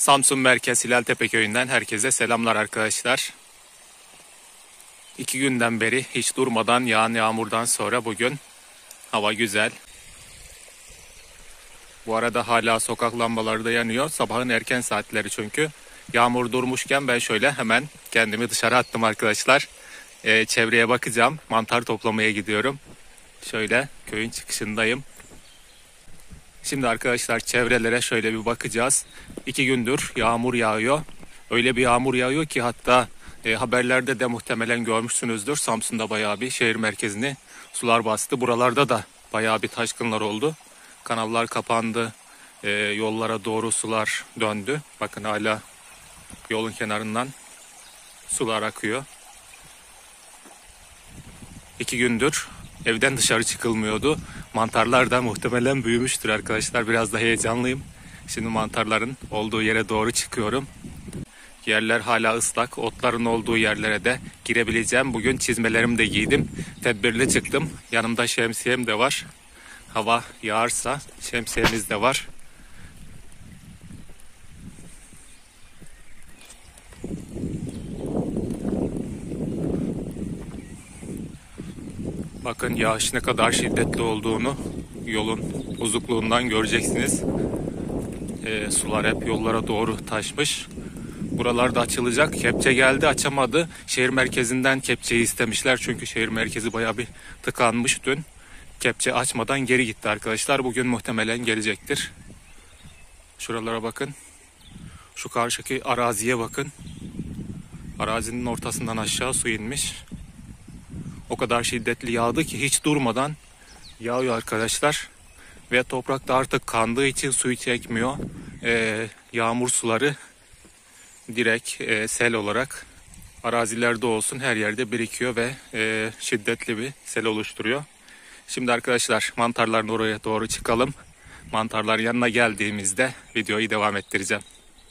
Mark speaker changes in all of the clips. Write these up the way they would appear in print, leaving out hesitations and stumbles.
Speaker 1: Samsun Merkez Hilaltepe köyünden herkese selamlar arkadaşlar. 2 günden beri hiç durmadan yağan yağmurdan sonra bugün hava güzel. Bu arada hala sokak lambaları da yanıyor. Sabahın erken saatleri çünkü. Yağmur durmuşken ben şöyle hemen kendimi dışarı attım arkadaşlar. Çevreye bakacağım. Mantar toplamaya gidiyorum. Şöyle köyün çıkışındayım. Şimdi arkadaşlar çevrelere şöyle bir bakacağız. 2 gündür yağmur yağıyor. Öyle bir yağmur yağıyor ki hatta haberlerde de muhtemelen görmüşsünüzdür. Samsun'da bayağı bir şehir merkezini sular bastı. Buralarda da bayağı bir taşkınlar oldu. Kanallar kapandı. Yollara doğru sular döndü. Bakın hala yolun kenarından sular akıyor. 2 gündür evden dışarı çıkılmıyordu. Mantarlar da muhtemelen büyümüştür arkadaşlar. Biraz da heyecanlıyım. Şimdi mantarların olduğu yere doğru çıkıyorum. Yerler hala ıslak. Otların olduğu yerlere de girebileceğim. Bugün çizmelerimi de giydim. Tedbirli çıktım. Yanımda şemsiyem de var. Hava yağarsa şemsiyemiz de var. Bakın yağış ne kadar şiddetli olduğunu yolun uzukluğundan göreceksiniz. Sular hep yollara doğru taşmış. Buralarda açılacak. Kepçe geldi, açamadı. Şehir merkezinden kepçeyi istemişler. Çünkü şehir merkezi bayağı bir tıkanmış dün. Kepçe açmadan geri gitti arkadaşlar. Bugün muhtemelen gelecektir. Şuralara bakın. Şu karşıki araziye bakın. Arazinin ortasından aşağı su inmiş. O kadar şiddetli yağdı ki hiç durmadan yağıyor arkadaşlar. Ve toprak da artık kandığı için suyu çekmiyor. Yağmur suları direkt sel olarak arazilerde olsun her yerde birikiyor ve şiddetli bir sel oluşturuyor. Şimdi arkadaşlar mantarların oraya doğru çıkalım. Mantarlar yanına geldiğimizde videoyu devam ettireceğim.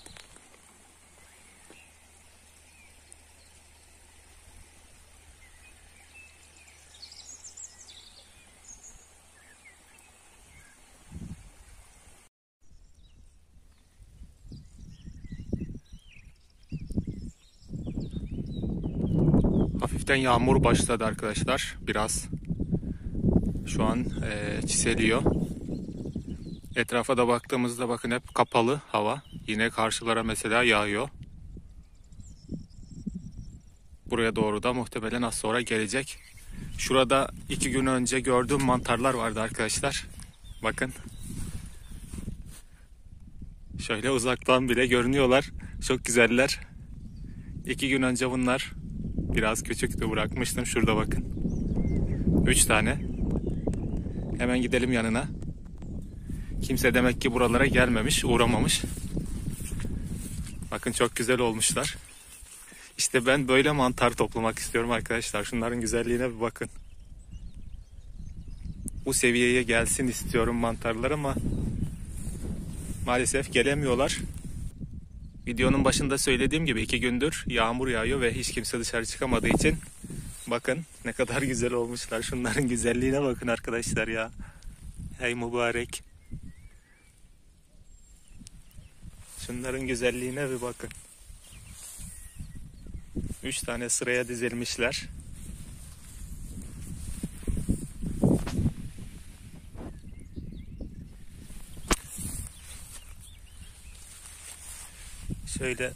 Speaker 1: Hafiften yağmur başladı arkadaşlar. Biraz şu an çiseliyor. Etrafa da baktığımızda bakın hep kapalı hava. Yine karşılara mesela yağıyor. Buraya doğru da muhtemelen az sonra gelecek. Şurada 2 gün önce gördüğüm mantarlar vardı arkadaşlar. Bakın. Şöyle uzaktan bile görünüyorlar. Çok güzeller. 2 gün önce bunlar biraz küçüktü, bırakmıştım. Şurada bakın. 3 tane. Hemen gidelim yanına. Kimse demek ki buralara gelmemiş, uğramamış. Bakın çok güzel olmuşlar. İşte ben böyle mantar toplamak istiyorum arkadaşlar. Şunların güzelliğine bir bakın. Bu seviyeye gelsin istiyorum mantarlar ama maalesef gelemiyorlar. Videonun başında söylediğim gibi 2 gündür yağmur yağıyor ve hiç kimse dışarı çıkamadığı için bakın ne kadar güzel olmuşlar. Şunların güzelliğine bakın arkadaşlar ya. Hey mübarek. Şunların güzelliğine bir bakın. 3 tane sıraya dizilmişler. Şöyle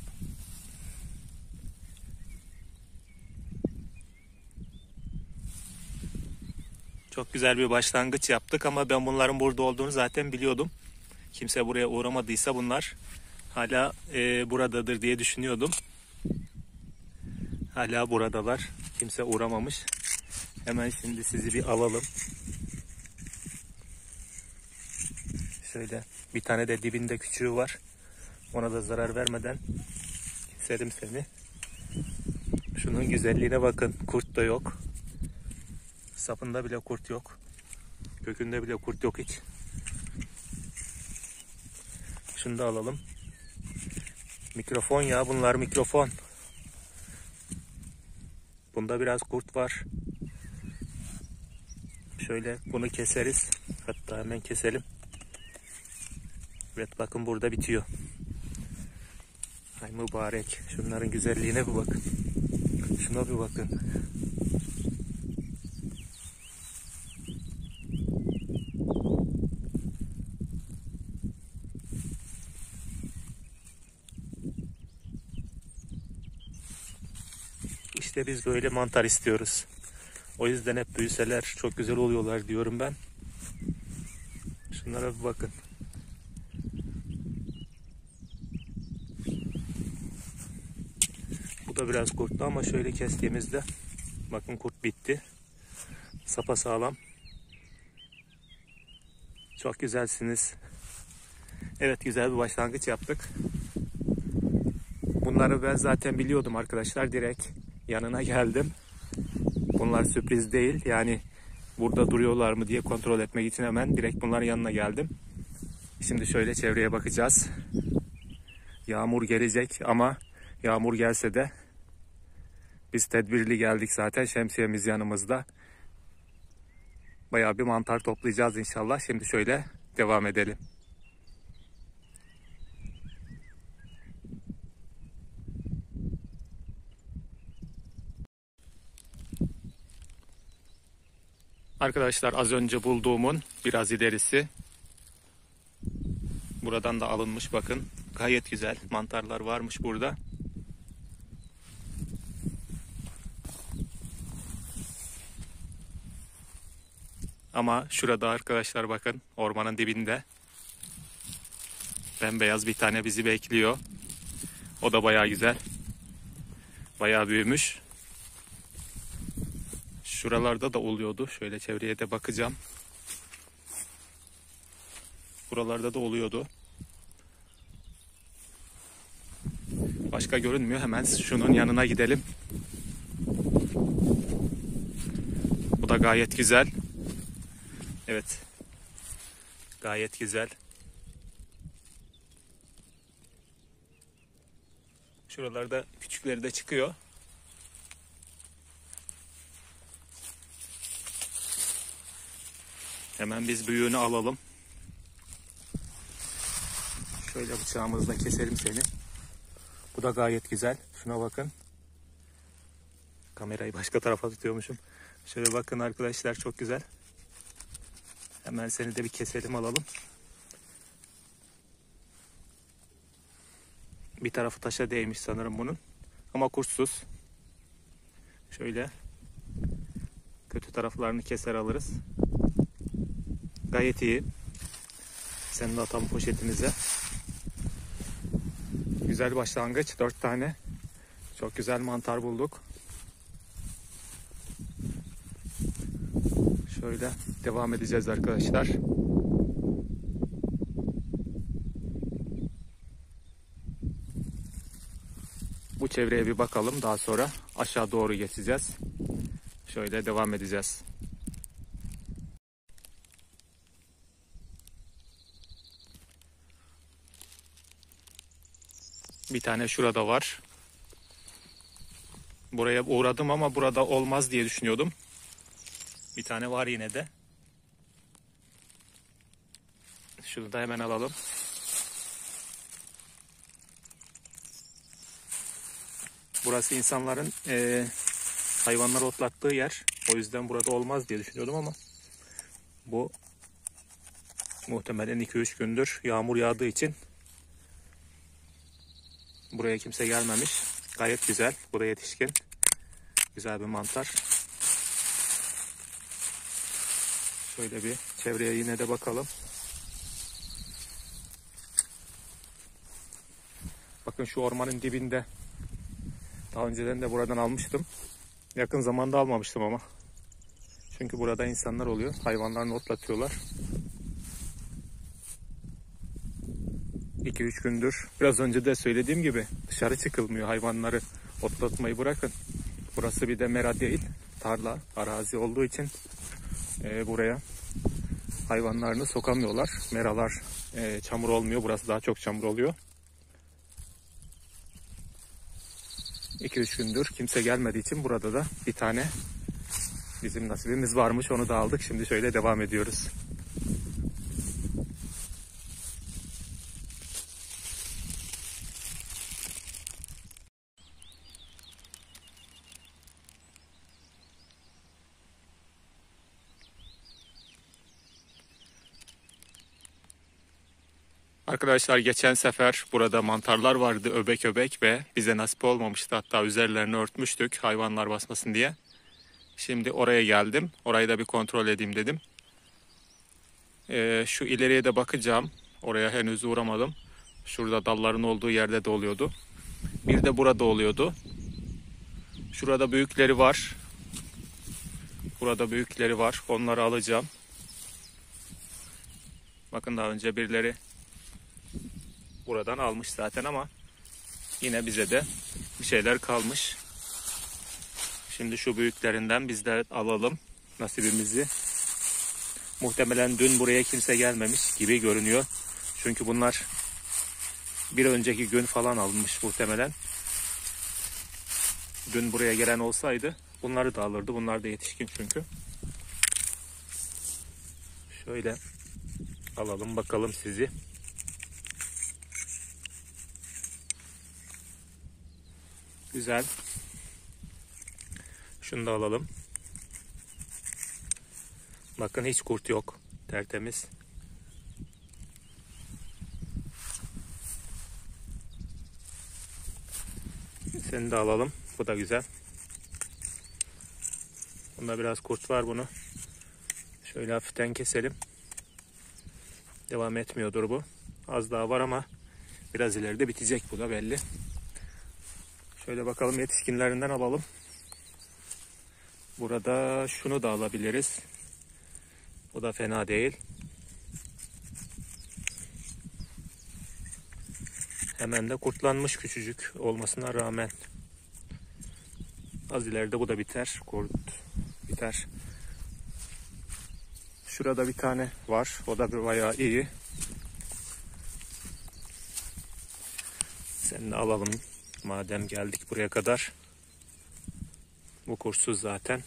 Speaker 1: çok güzel bir başlangıç yaptık ama ben bunların burada olduğunu zaten biliyordum. Kimse buraya uğramadıysa bunlar hala buradadır diye düşünüyordum. Hala buradalar. Kimse uğramamış. Hemen şimdi sizi bir alalım. Şöyle bir tane de dibinde küçüğü var. Ona da zarar vermeden keselim seni. Şunun güzelliğine bakın. Kurt da yok. Sapında bile kurt yok. Kökünde bile kurt yok hiç. Şunu da alalım. Mikrofon ya, bunlar mikrofon. Bunda biraz kurt var. Şöyle bunu keseriz. Hatta hemen keselim. Evet bakın burada bitiyor. Ay mübarek. Şunların güzelliğine bir bakın. Şuna bir bakın. İşte biz böyle mantar istiyoruz. O yüzden hep büyüseler çok güzel oluyorlar diyorum ben. Şunlara bir bakın. Bu da biraz kurtlu ama şöyle kestiğimizde bakın kurt bitti. Sapasağlam. Çok güzelsiniz. Evet, güzel bir başlangıç yaptık. Bunları ben zaten biliyordum arkadaşlar. Direkt yanına geldim. Bunlar sürpriz değil. Yani burada duruyorlar mı diye kontrol etmek için hemen direkt bunların yanına geldim. Şimdi şöyle çevreye bakacağız. Yağmur gelecek ama yağmur gelse de biz tedbirli geldik zaten. Şemsiyemiz yanımızda. Bayağı bir mantar toplayacağız inşallah. Şimdi şöyle devam edelim. Arkadaşlar az önce bulduğumun biraz ilerisi. Buradan da alınmış bakın. Gayet güzel mantarlar varmış burada. Ama şurada arkadaşlar bakın, ormanın dibinde bembeyaz bir tane bizi bekliyor. O da bayağı güzel. Bayağı büyümüş. Şuralarda da oluyordu. Şöyle çevreye de bakacağım. Buralarda da oluyordu. Başka görünmüyor. Hemen şunun yanına gidelim. Bu da gayet güzel. Evet. Gayet güzel. Şuralarda küçükleri de çıkıyor. Hemen biz büyüğünü alalım. Şöyle bıçağımızla keselim seni. Bu da gayet güzel. Şuna bakın. Kamerayı başka tarafa tutuyormuşum. Şöyle bakın arkadaşlar, çok güzel. Hemen seni de bir keselim, alalım. Bir tarafı taşa değmiş sanırım bunun. Ama kurtsuz. Şöyle kötü taraflarını keser alırız. Gayet iyi. Seni de atalım poşetimize. Güzel başlangıç. 4 tane. Çok güzel mantar bulduk. Şöyle devam edeceğiz arkadaşlar. Bu çevreye bir bakalım. Daha sonra aşağı doğru geçeceğiz. Şöyle devam edeceğiz. Bir tane şurada var. Buraya uğradım ama burada olmaz diye düşünüyordum. Bir tane var yine de. Şunu da hemen alalım. Burası insanların hayvanları otlattığı yer. O yüzden burada olmaz diye düşünüyordum ama bu muhtemelen 2-3 gündür yağmur yağdığı için buraya kimse gelmemiş. Gayet güzel. Bu da yetişkin. Güzel bir mantar. Şöyle bir çevreye yine de bakalım. Bakın şu ormanın dibinde. Daha önceden de buradan almıştım. Yakın zamanda almamıştım ama. Çünkü burada insanlar oluyor. Hayvanlarını otlatıyorlar. 2-3 gündür. Biraz önce de söylediğim gibi dışarı çıkılmıyor. Hayvanları otlatmayı bırakın. Burası bir de mera değil. Tarla, arazi olduğu için buraya hayvanlarını sokamıyorlar. Meralar çamur olmuyor. Burası daha çok çamur oluyor. 2-3 gündür kimse gelmediği için burada da bir tane bizim nasibimiz varmış. Onu da aldık. Şimdi şöyle devam ediyoruz. Arkadaşlar geçen sefer burada mantarlar vardı öbek öbek ve bize nasip olmamıştı. Hatta üzerlerini örtmüştük hayvanlar basmasın diye. Şimdi oraya geldim. Orayı da bir kontrol edeyim dedim. Şu ileriye de bakacağım. Oraya henüz uğramadım. Şurada dalların olduğu yerde de oluyordu. Bir de burada oluyordu. Şurada büyükleri var. Burada büyükleri var. Onları alacağım. Bakın daha önce birileri buradan almış zaten ama yine bize de bir şeyler kalmış. Şimdi şu büyüklerinden biz de alalım nasibimizi. Muhtemelen dün buraya kimse gelmemiş gibi görünüyor. Çünkü bunlar bir önceki gün falan alınmış muhtemelen. Dün buraya gelen olsaydı bunları da alırdı. Bunlar da yetişkin çünkü. Şöyle alalım bakalım sizi. Güzel. Şunu da alalım. Bakın hiç kurt yok. Tertemiz. Seni de alalım. Bu da güzel. Bunda biraz kurt var bunu. Şöyle hafiften keselim. Devam etmiyordur bu. Az daha var ama biraz ileride bitecek bu da belli. Şöyle bakalım yetişkinlerinden alalım. Burada şunu da alabiliriz. O da fena değil. Hemen de kurtlanmış küçücük olmasına rağmen. Az ileride bu da biter. Kurt biter. Şurada bir tane var. O da bayağı iyi. Seni de alalım. Madem geldik buraya kadar. Bu kurtsuz zaten.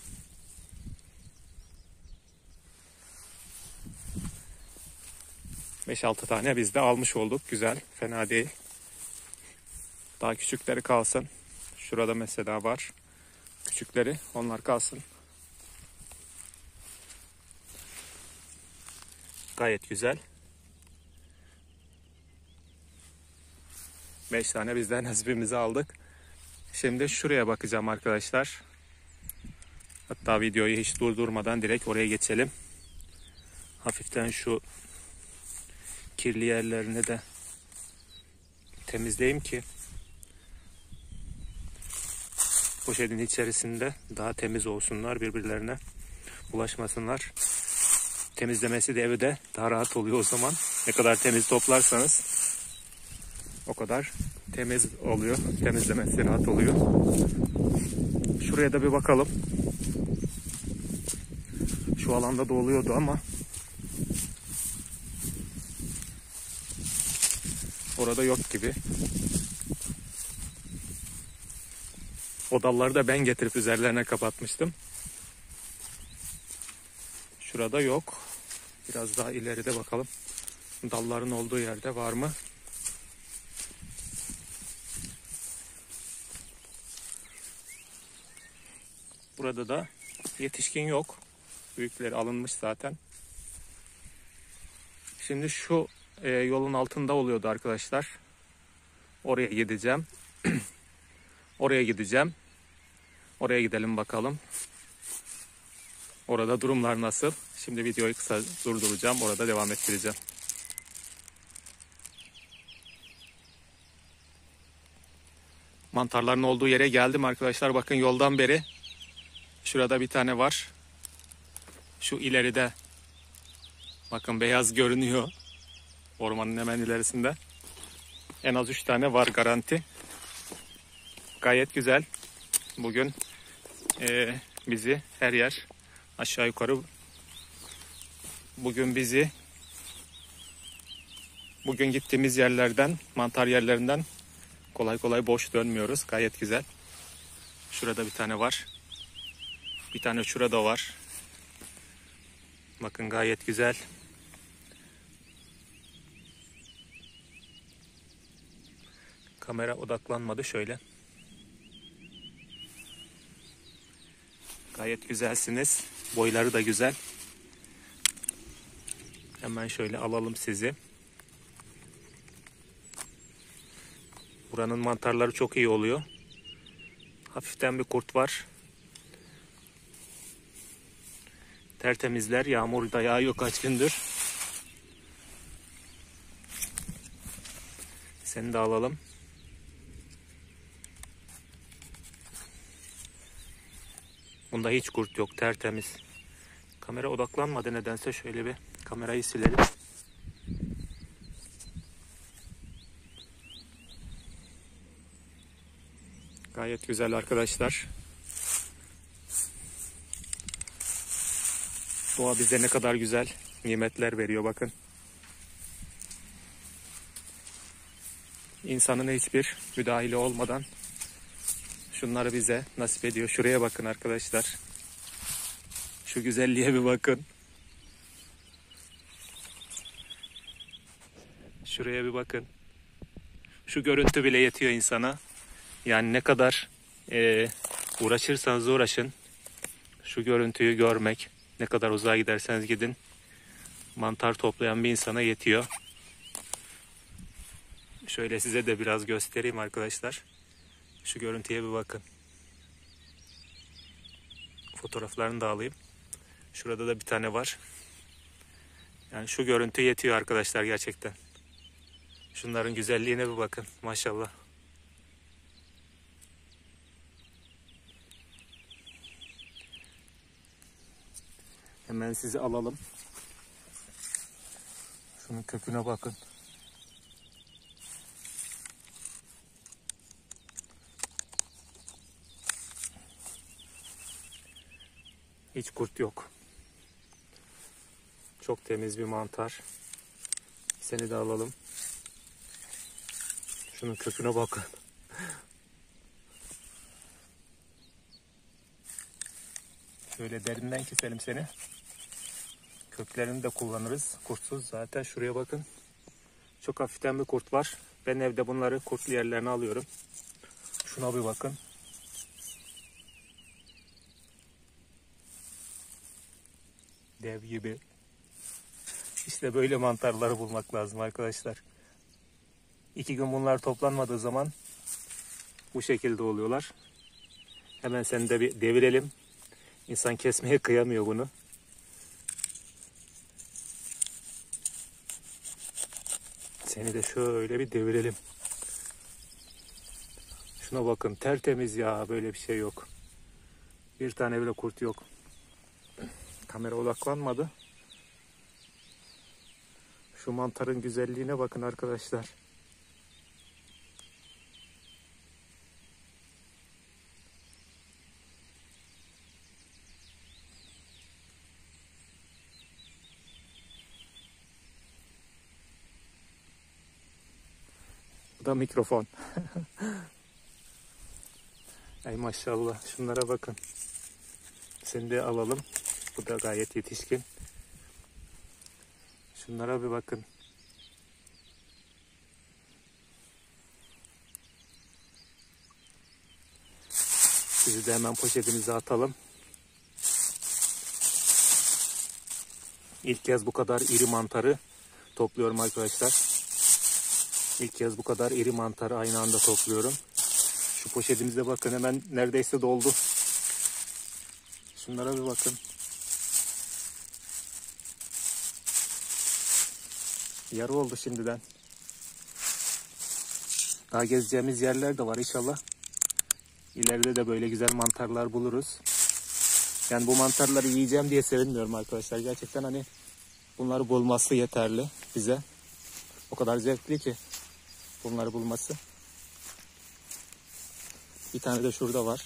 Speaker 1: Beş altı tane biz de almış olduk. Güzel. Fena değil. Daha küçükleri kalsın. Şurada mesela var. Küçükleri. Onlar kalsın. Gayet güzel. 5 tane bizden nasibimizi aldık. Şimdi şuraya bakacağım arkadaşlar. Hatta videoyu hiç durdurmadan direkt oraya geçelim. Hafiften şu kirli yerlerini de temizleyeyim ki poşetin içerisinde daha temiz olsunlar, birbirlerine bulaşmasınlar. Temizlemesi de evde daha rahat oluyor o zaman. Ne kadar temiz toplarsanız o kadar temiz oluyor. Temizlemesi rahat oluyor. Şuraya da bir bakalım. Şu alanda da oluyordu ama orada yok gibi. O dalları da ben getirip üzerlerine kapatmıştım. Şurada yok. Biraz daha ileride bakalım. Dalların olduğu yerde var mı? Burada da yetişkin yok. Büyükleri alınmış zaten. Şimdi şu yolun altında oluyordu arkadaşlar. Oraya gideceğim. Oraya gideceğim. Oraya gidelim bakalım. Orada durumlar nasıl? Şimdi videoyu kısa durduracağım. Orada devam ettireceğim. Mantarların olduğu yere geldim arkadaşlar. Bakın yoldan beri şurada bir tane var. Şu ileride bakın beyaz görünüyor. Ormanın hemen ilerisinde. En az 3 tane var garanti. Gayet güzel. Bugün bizi her yer aşağı yukarı bugün gittiğimiz yerlerden, mantar yerlerinden kolay kolay boş dönmüyoruz. Gayet güzel. Şurada bir tane var. Bir tane şurada var. Bakın gayet güzel. Kamera odaklanmadı şöyle. Gayet güzelsiniz. Boyları da güzel. Hemen şöyle alalım sizi. Buranın mantarları çok iyi oluyor. Hafiften bir kurt var. Tertemizler. Yağmur da yağıyor kaç gündür. Seni de alalım. Bunda hiç kurt yok. Tertemiz. Kamera odaklanmadı nedense. Şöyle bir kamerayı silelim. Gayet güzel arkadaşlar. Doğa bize ne kadar güzel nimetler veriyor bakın. İnsanın hiçbir müdahale olmadan şunları bize nasip ediyor. Şuraya bakın arkadaşlar. Şu güzelliğe bir bakın. Şuraya bir bakın. Şu görüntü bile yetiyor insana. Yani ne kadar uğraşırsanız uğraşın. Şu görüntüyü görmek, ne kadar uzağa giderseniz gidin, mantar toplayan bir insana yetiyor. Şöyle size de biraz göstereyim arkadaşlar. Şu görüntüye bir bakın. Fotoğraflarını da alayım. Şurada da bir tane var. Yani şu görüntü yetiyor arkadaşlar gerçekten. Şunların güzelliğine bir bakın. Maşallah. Hemen sizi alalım. Şunun köküne bakın. Hiç kurt yok. Çok temiz bir mantar. Seni de alalım. Şunun köküne bakın. Şöyle derinden keselim seni. Köklerini de kullanırız. Kurtsuz zaten. Şuraya bakın. Çok hafiften bir kurt var. Ben evde bunları kurtlu yerlerine alıyorum. Şuna bir bakın. Dev gibi. İşte böyle mantarları bulmak lazım arkadaşlar. 2 gün bunlar toplanmadığı zaman bu şekilde oluyorlar. Hemen seni de bir devirelim. İnsan kesmeye kıyamıyor bunu. Seni de şöyle bir devirelim. Şuna bakın, tertemiz ya, böyle bir şey yok. Bir tane bile kurt yok. Kamera odaklanmadı. Şu mantarın güzelliğine bakın arkadaşlar. Bu da mikrofon. Ay maşallah, şunlara bakın. Seni de alalım. Bu da gayet yetişkin. Şunlara bir bakın. Sizi de hemen poşetimize atalım. İlk kez bu kadar iri mantarı topluyorum arkadaşlar. İlk kez bu kadar iri mantarı aynı anda topluyorum. Şu poşetimize bakın, hemen neredeyse doldu. Şunlara bir bakın. Yarı oldu şimdiden. Daha gezeceğimiz yerler de var inşallah. İleride de böyle güzel mantarlar buluruz. Yani bu mantarları yiyeceğim diye sevinmiyorum arkadaşlar. Gerçekten hani bunları bulması yeterli bize. O kadar zevkli ki bunları bulması. Bir tane de şurada var.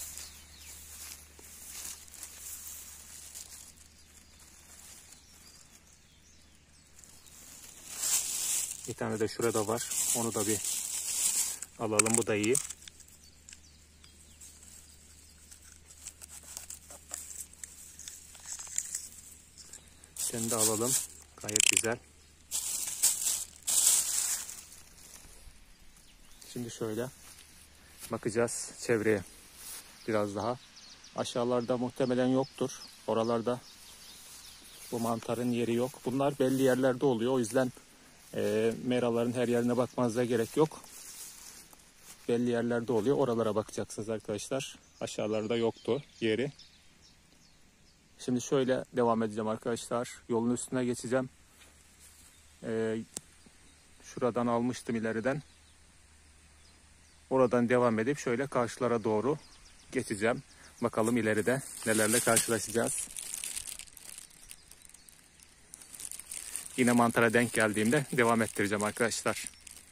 Speaker 1: Bir tane de şurada var. Onu da bir alalım. Bu da iyi. Seni de alalım. Gayet güzel. Şimdi şöyle bakacağız çevreye. Biraz daha. Aşağılarda muhtemelen yoktur. Oralarda bu mantarın yeri yok. Bunlar belli yerlerde oluyor. O yüzden meraların her yerine bakmanıza gerek yok. belli yerlerde oluyor. Oralara bakacaksınız arkadaşlar. Aşağılarda yoktu yeri. Şimdi şöyle devam edeceğim arkadaşlar. Yolun üstüne geçeceğim. Şuradan almıştım ileriden. Oradan devam edip şöyle karşılara doğru geçeceğim. Bakalım ileride nelerle karşılaşacağız. Yine mantara denk geldiğimde devam ettireceğim arkadaşlar.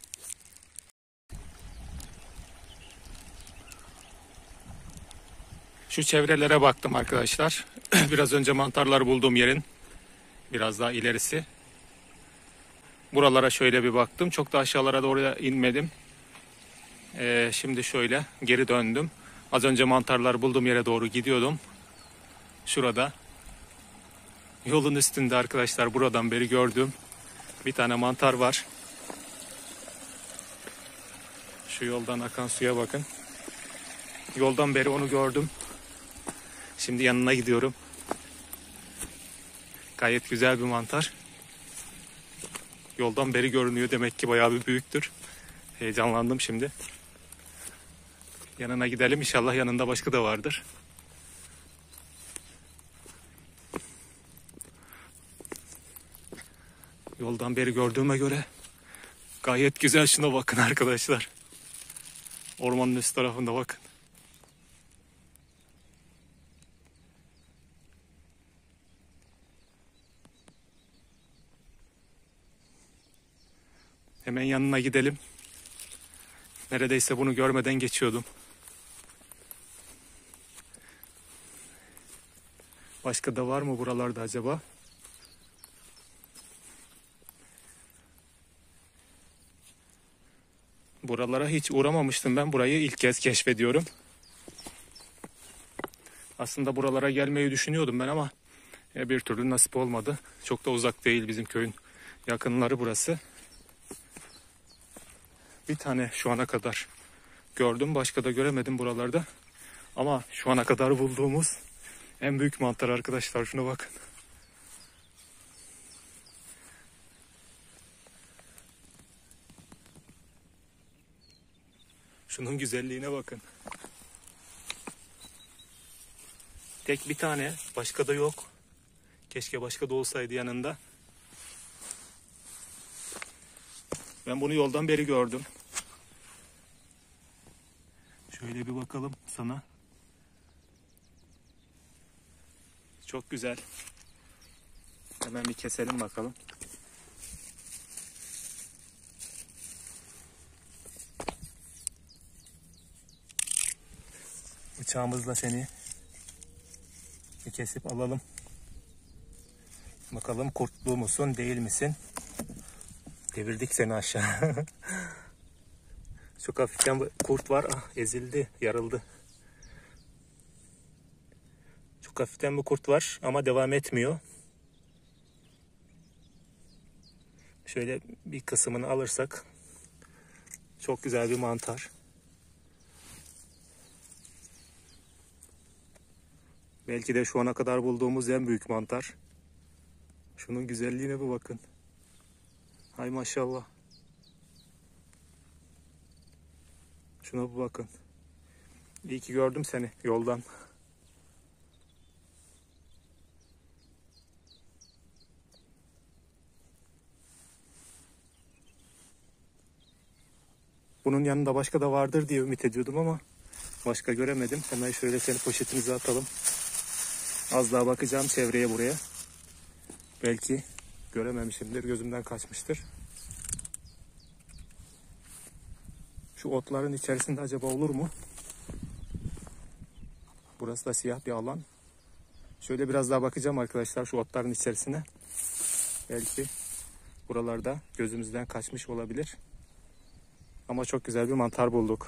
Speaker 1: Şu çevrelere baktım arkadaşlar. Biraz önce mantarlar bulduğum yerin biraz daha ilerisi. Buralara şöyle bir baktım. Çok da aşağılara doğru inmedim. Şimdi şöyle geri döndüm. Az önce mantarlar bulduğum yere doğru gidiyordum. Şurada. Yolun üstünde arkadaşlar buradan beri gördüğüm bir tane mantar var. Şu yoldan akan suya bakın. Yoldan beri onu gördüm. Şimdi yanına gidiyorum. Gayet güzel bir mantar. Yoldan beri görünüyor. Demek ki bayağı bir büyüktür. Heyecanlandım şimdi. Yanına gidelim. İnşallah yanında başka da vardır. Yoldan beri gördüğüme göre gayet güzel. Şuna bakın arkadaşlar. Ormanın üst tarafında bakın. Hemen yanına gidelim. Neredeyse bunu görmeden geçiyordum. Başka da var mı buralarda acaba? Buralara hiç uğramamıştım ben. Burayı ilk kez keşfediyorum. Aslında buralara gelmeyi düşünüyordum ben ama bir türlü nasip olmadı. Çok da uzak değil, bizim köyün yakınları burası. Bir tane şu ana kadar gördüm. Başka da göremedim buralarda. Ama şu ana kadar bulduğumuz en büyük mantar arkadaşlar. Şuna bakın. Şunun güzelliğine bakın. Tek bir tane. Başka da yok. Keşke başka da olsaydı yanında. Ben bunu yoldan beri gördüm. Şöyle bir bakalım sana. Çok güzel. Hemen bir keselim bakalım. Bıçağımızla seni bir kesip alalım. Bakalım kurtlu musun değil misin? Devirdik seni aşağı. Çok hafiften kurt var. Ah, ezildi, yarıldı. Çok hafiften bir kurt var ama devam etmiyor. Şöyle bir kısmını alırsak çok güzel bir mantar. Belki de şu ana kadar bulduğumuz en büyük mantar. Şunun güzelliğine bir bakın. Hay maşallah. Şuna bir bakın. İyi ki gördüm seni yoldan. Bunun yanında başka da vardır diye ümit ediyordum ama başka göremedim. Hemen şöyle seni poşetimize atalım. Az daha bakacağım çevreye buraya. Belki görememişimdir, gözümden kaçmıştır. Şu otların içerisinde acaba olur mu? Burası da siyah bir alan. Şöyle biraz daha bakacağım arkadaşlar şu otların içerisine. Belki buralarda gözümüzden kaçmış olabilir. Ama çok güzel bir mantar bulduk.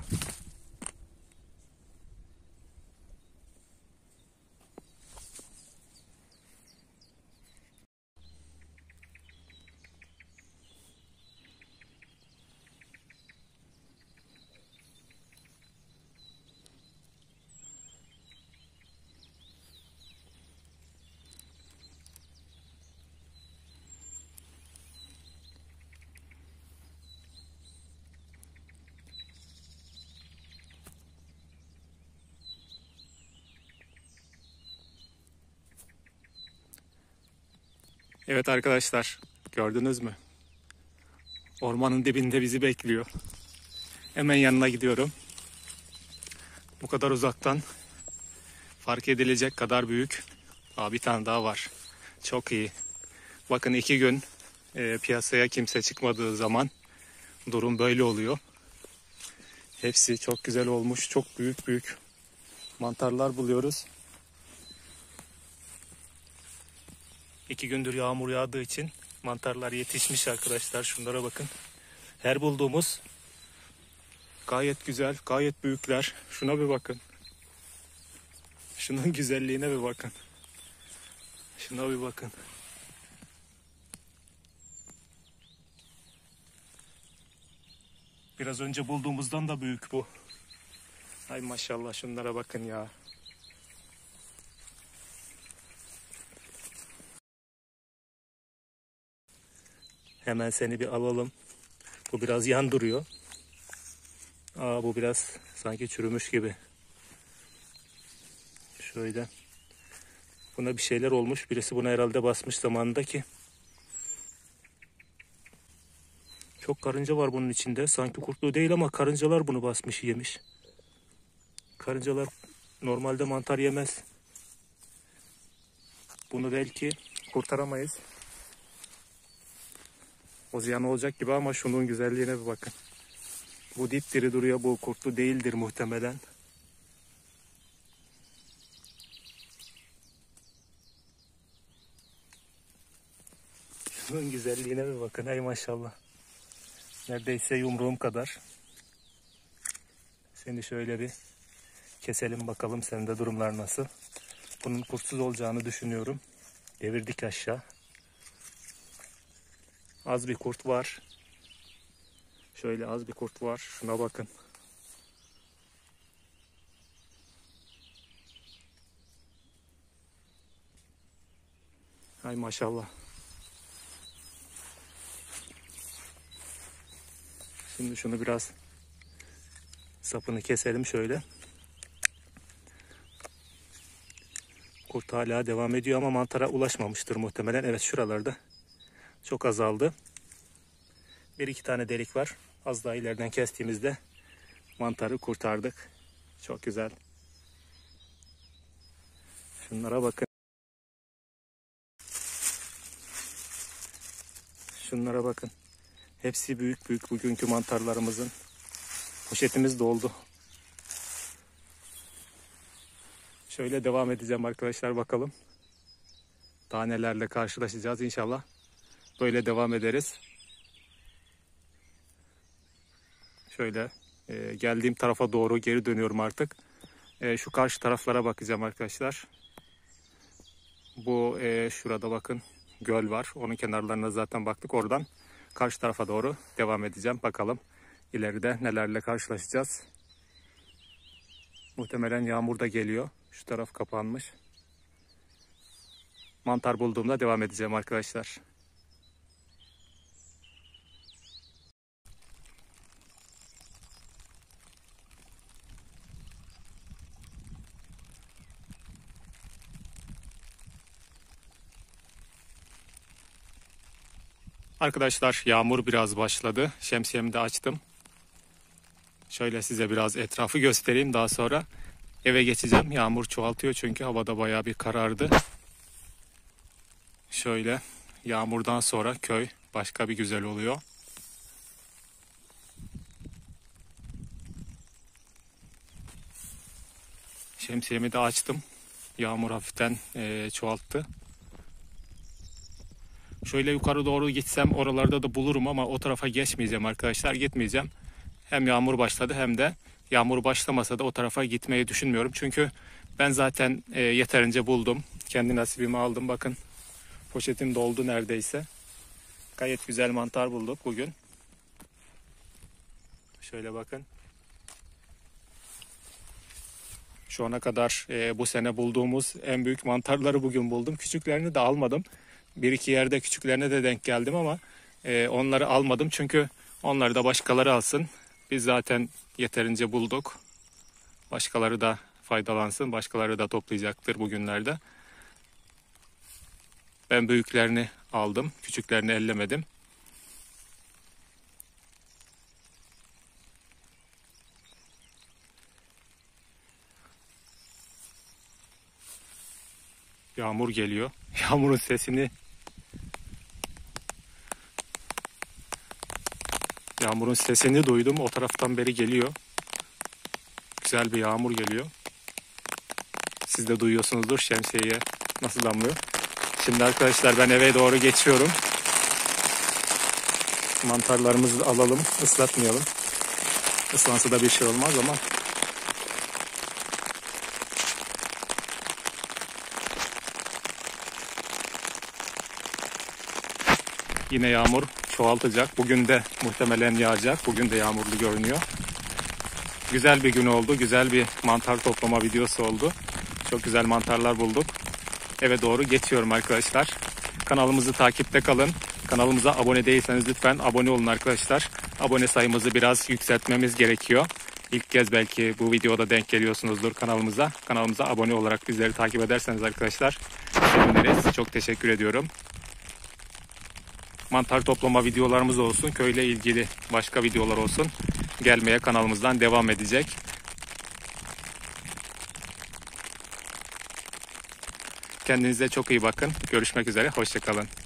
Speaker 1: Evet arkadaşlar, gördünüz mü? Ormanın dibinde bizi bekliyor. Hemen yanına gidiyorum. Bu kadar uzaktan fark edilecek kadar büyük. Bir tane daha var. Çok iyi. Bakın 2 gün piyasaya kimse çıkmadığı zaman durum böyle oluyor. Hepsi çok güzel olmuş. Çok büyük büyük mantarlar buluyoruz. 2 gündür yağmur yağdığı için mantarlar yetişmiş arkadaşlar. Şunlara bakın. Her bulduğumuz gayet güzel, gayet büyükler. Şuna bir bakın. Şunun güzelliğine bir bakın. Şuna bir bakın. Biraz önce bulduğumuzdan da büyük bu. Ay maşallah, şunlara bakın ya. Hemen seni bir alalım. Bu biraz yan duruyor. Bu biraz sanki çürümüş gibi. Şöyle. Buna bir şeyler olmuş. Birisi buna herhalde basmış zamanında ki. Çok karınca var bunun içinde. Sanki kurtluğu değil ama karıncalar bunu basmış, yemiş. Karıncalar normalde mantar yemez. Bunu belki kurtaramayız. O ziyan olacak gibi ama şunun güzelliğine bir bakın. Bu dipdiri duruyor. Bu kurtlu değildir muhtemelen. Şunun güzelliğine bir bakın. Ey maşallah. Neredeyse yumruğum kadar. Seni şöyle bir keselim bakalım, sende durumlar nasıl. Bunun kurtsuz olacağını düşünüyorum. Devirdik aşağı. Az bir kurt var. Şöyle az bir kurt var. Şuna bakın. Ay maşallah. Şimdi şunu biraz sapını keselim şöyle. Kurt hala devam ediyor ama mantara ulaşmamıştır muhtemelen. Evet, şuralarda çok azaldı. 1-2 tane delik var. Az daha ileriden kestiğimizde mantarı kurtardık. Çok güzel. Şunlara bakın. Şunlara bakın. Hepsi büyük büyük bugünkü mantarlarımızın. Poşetimiz doldu. Şöyle devam edeceğim arkadaşlar, bakalım. Daha nelerle karşılaşacağız inşallah. Böyle devam ederiz. Şöyle geldiğim tarafa doğru geri dönüyorum artık. Şu karşı taraflara bakacağım arkadaşlar. Bu şurada bakın göl var. Onun kenarlarına zaten baktık. Oradan karşı tarafa doğru devam edeceğim. Bakalım ileride nelerle karşılaşacağız. Muhtemelen yağmur da geliyor. Şu taraf kapanmış. Mantar bulduğumda devam edeceğim arkadaşlar. Arkadaşlar yağmur biraz başladı. Şemsiyemi de açtım. Şöyle size biraz etrafı göstereyim. Daha sonra eve geçeceğim. Yağmur çoğaltıyor çünkü havada bayağı bir karardı. Şöyle yağmurdan sonra köy başka bir güzel oluyor. Şemsiyemi de açtım. Yağmur hafiften çoğalttı. Şöyle yukarı doğru gitsem oralarda da bulurum ama o tarafa geçmeyeceğim arkadaşlar. Gitmeyeceğim. Hem yağmur başladı hem de yağmur başlamasa da o tarafa gitmeyi düşünmüyorum. Çünkü ben zaten yeterince buldum. Kendi nasibimi aldım. Bakın poşetim doldu neredeyse. Gayet güzel mantar bulduk bugün. Şöyle bakın. Şu ana kadar bu sene bulduğumuz en büyük mantarları bugün buldum. Küçüklerini de almadım. 1-2 yerde küçüklerine de denk geldim ama onları almadım. Çünkü onları da başkaları alsın. Biz zaten yeterince bulduk. Başkaları da faydalansın. Başkaları da toplayacaktır bugünlerde. Ben büyüklerini aldım. Küçüklerini ellemedim. Yağmur geliyor. Yağmurun sesini duydum. O taraftan beri geliyor. Güzel bir yağmur geliyor. Siz de duyuyorsunuzdur şemsiyeye nasıl damlıyor. Şimdi arkadaşlar ben eve doğru geçiyorum. Mantarlarımızı alalım, ıslatmayalım. Islansa da bir şey olmaz ama. Yine yağmur çoğaltacak. Bugün de muhtemelen yağacak. Bugün de yağmurlu görünüyor. Güzel bir gün oldu. Güzel bir mantar toplama videosu oldu. Çok güzel mantarlar bulduk. Eve doğru geçiyorum arkadaşlar. Kanalımızı takipte kalın. Kanalımıza abone değilseniz lütfen abone olun arkadaşlar. Abone sayımızı biraz yükseltmemiz gerekiyor. İlk kez belki bu videoda denk geliyorsunuzdur kanalımıza. Kanalımıza abone olarak bizleri takip ederseniz arkadaşlar seviniriz. Çok teşekkür ediyorum. Mantar toplama videolarımız olsun. Köyle ilgili başka videolar olsun. Gelmeye kanalımızdan devam edecek. Kendinize çok iyi bakın. Görüşmek üzere. Hoşça kalın.